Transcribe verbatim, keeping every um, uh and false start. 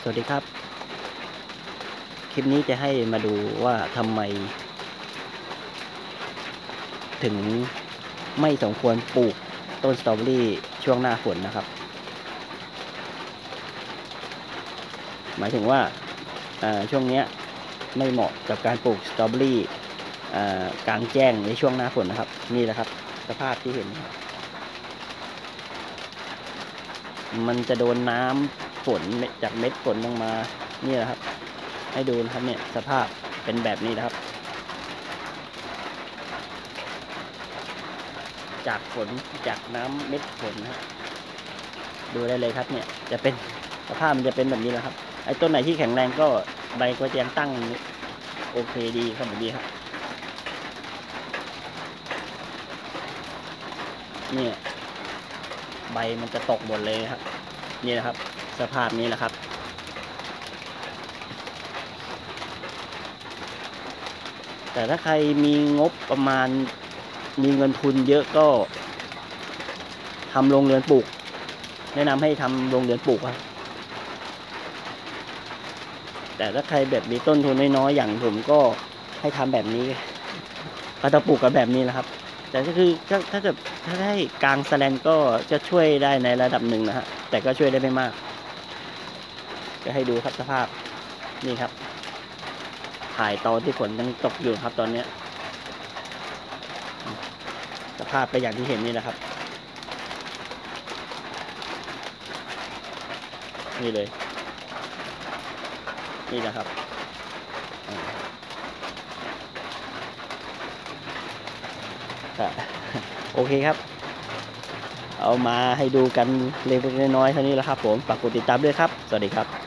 วัสดีครับคลิปนี้จะให้มาดูว่าทำไมถึงไม่สมควรปลูกต้นสตรอเบอรี่ช่วงหน้าฝนนะครับหมายถึงว่าช่วงนี้ไม่เหมาะกับการปลูกสตรอเบอรี่กลางแจ้งในช่วงหน้าฝนนะครับนี่แหละครับสภาพที่เห็นมันจะโดนน้ำฝนจากเม็ดฝนลงมานี่แหละครับให้ดูนะครับเนี่ยสภาพเป็นแบบนี้นะครับจากฝนจากน้ำเม็ดฝนนะดูได้เลยครับเนี่ยจะเป็นสภาพมันจะเป็นแบบนี้แหละครับไอ้ต้นไหนที่แข็งแรงก็ใบก็จะยังตั้งโอเคดีครับแบบนี้ครับเนี่ยใบมันจะตกหมดเลยครับนี่นะครับสภาพนี้แหละครับแต่ถ้าใครมีงบประมาณมีเงินทุนเยอะก็ทำโรงเรือนปลูกแนะนำให้ทำโรงเรือนปลูกครับแต่ถ้าใครแบบมีต้นทุนน้อยๆอย่างผมก็ให้ทำแบบนี้ก็ต้องปลูกกับแบบนี้แหละครับแต่ก็คือถ้าเกิดถ้าให้กลางแสลนก็จะช่วยได้ในระดับหนึ่งนะฮะแต่ก็ช่วยได้ไม่มากจะให้ดูครับสภาพนี่ครับถ่ายตอนที่ฝนยังตกอยู่ครับตอนนี้สภาพก็อย่างที่เห็นนี่นะครับนี่เลยนี่นะครับโอเคครับเอามาให้ดูกันเล็กๆน้อยๆเท่านี้แหละครับผมฝากกดติดตามด้วยครับสวัสดีครับ